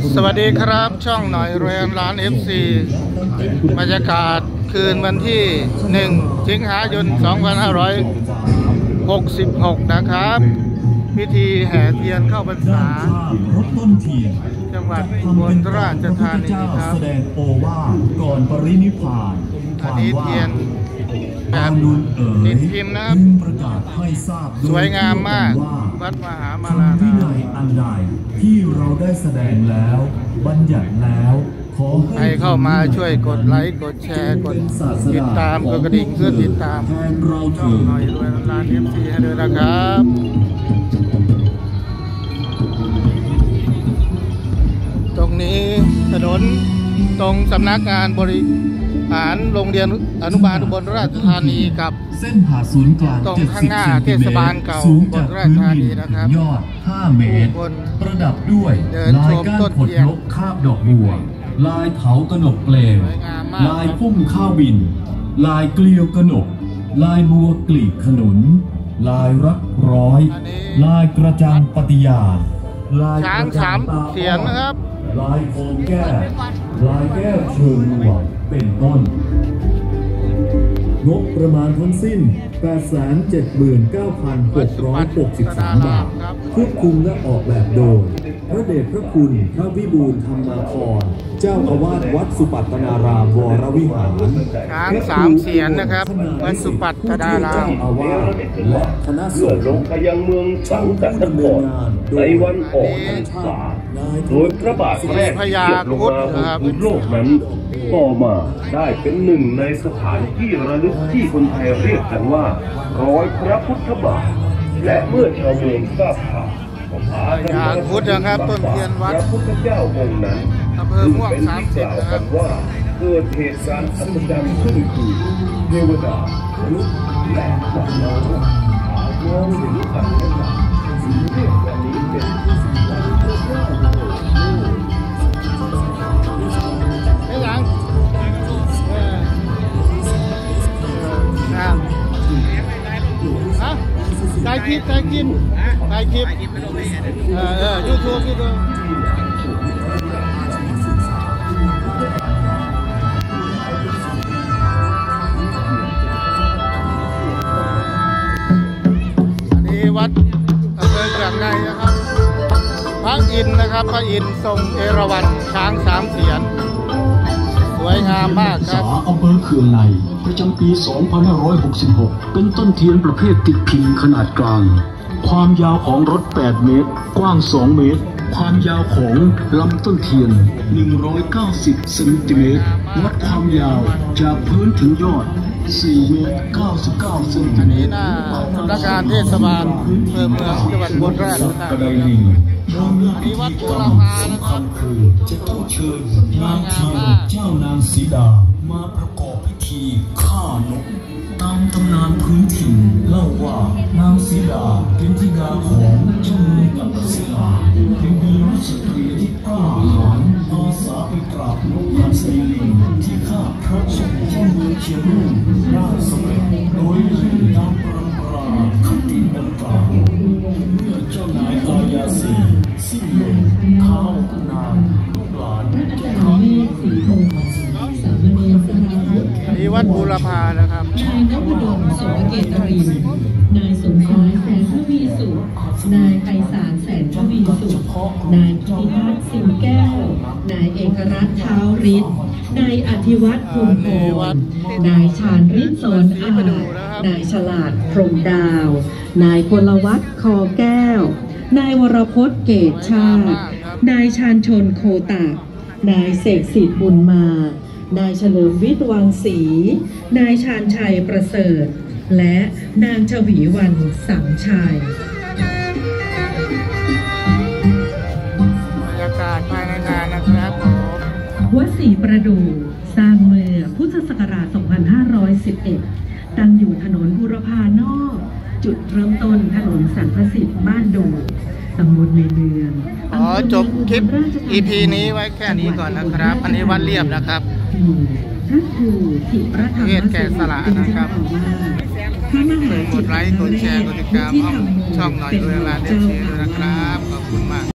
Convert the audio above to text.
สวัสดีครับช่องหน่อยรวยล้าน FC บรรยากาศคืนวันที่1 สิงหายน 2566 นะครับพิธีแห่เทียนเข้าพรรษาจังหวัดอุบลราชธานีครับแสดงโอวาทก่อนปรินิพพานอันนี้เทียนแบบติดพิมพ์นะครับสวยงามมากวัดมหามาราธาอันใดที่เราได้แสดงแล้วบัญญัติแล้วขอให้เข้ามาช่วยกดไลค์กดแชร์กดติดตามกดกระดิ่งเพื่อติดตามช่องหน่อยรวยล้าน FC ให้ด้วยนะครับตรงนี้ถนนตรงสำนักงานบริหารโรงเรียนอนุบาลอุบลราชธานีกับเส้นผ่าศูนย์กลางตรงข้างหน้าเทศบาลเก่าอุบลราชธานีนะครับยอด5 เมตรประดับด้วยลายก้านขดนกคาบดอกบัวลายเถากนกเปลวลายพุ่มข้าวบินลายเกลียวกนกลายบัวกลีบขนุนลายรักร้อยลายกระจังปฏิญาณลายช้าง3 เสียนนะครับลายโคมแก้วลายแก้วเชิงหลวงเป็นต้นงบประมาณทั้งสิ้น 879,663 บาทควบคุมและออกแบบโดยพระเดชพระคุณพระวิบูลย์ธรรมาภรณ์เจ้าอาวาสวัดสุปัตตนารามวรวิหารช้าง3 เสียนนะครับวัดสุปัตตนารามและคณะสงฆ์ลงไปยังเมืองสังกัดนครในวันออกพรรษาโดยพระบาทแรกเทียบลงมาบนโลกนั้นต่อมาได้เป็นหนึ่งในสถานที่ระลึกที่คนไทยเรียกกันว่ารอยพระพุทธบาทและเมื่อชาวเมืองทราบข่าวยางพุทธนะครับต้นเทียนวัดพระพุทธเจ้าองค์นั้นอำเภอม่วง30นะครับว่าเกิดเหตุการณ์อัศจรรย์ขึ้นคือเทวดามนุษย์และสัตว์น้อยมองเห็นกันและกันสิ่งเรียกแบบนี้เป็นไม่ยังได้คลิปYouTube ที่ดูอันนี้วัดอำเภอเกลืองในนะครับพระอินทร์นะครับพระอินทร์ทรงเอราวัณช้าง3 เสียนสวยงามมากครับอำเภอเขื่องในประจำปี 2566 เป็นต้นเทียนประเภทติดพิมพ์ขนาดกลางความยาวของรถ8 เมตรกว้าง2 เมตรความยาวของลำต้นเทียน190 เซนติเมตรวัดความยาวจากพื้นถึงยอด4 เมตร 99 เซนติเมตรสำนักงานเทศบาลเมืองจังหวัดอุบลราชธานีมีวัดบูรพานะครับคือจะต้องเชิญนางเทียนเจ้านางสีดามาประกอบพิธีฆ่านกตามตำนานพื้นถิ่นเล่าว่านางสีดาเป็นธิดาของเจ้าเมืองกัปศิลาเป็นวีรสตรีที่กล้าหาญอาสาไปปราบนกหัสดีลิงที่ฆ่าพระสงฆ์เจ้าเมืองเชียงรุ่งได้สำเร็จโดยตามปรำปราคติดังกล่าวเมื่อเจ้านายอายาสีสิ้นลมท้าวนางลูกหลานมีวัดบูรพานะครับนายนพดลโสเกตรินนายสมชายแสนทวีสุขนายไพศาลแสนทวีสุขนายกิติพัฒน์สิงแก้วนายเอกรัตน์เท้าฤทธิ์นายอธิวัฒน์ภูมิพรนายชาญฤทธิ์สอนอาจนายฉลาดพรหมดาวนายพลวัฒน์คอแก้วนายวรพจน์เกตชาตินายชาญชนโคตานายเสกสิทธิ์บุญมานายเฉลิมวิทย์วังศรีนายชาญชัยประเสริฐและนางชวีวรรณสังชัยบรรยากาศภายในงานนะครับวัดศรีประดู่สร้างเมื่อพุทธศักราช 2511 ตั้งอยู่ถนนบูรพานอกจุดเริ่มต้นถนนสันพสิทธิ์บ้านดูตำบลในเมืองจบคลิป EP นี้ไว้แค่นี้ก่อนนะครับอันนี้วัดเรียบนะครับเทศแก่สละนะครับกดไลค์กดแชร์กดติดตามช่องหน่อยด้วยละเด็กเชียร์ด้วยนะครับขอบคุณมาก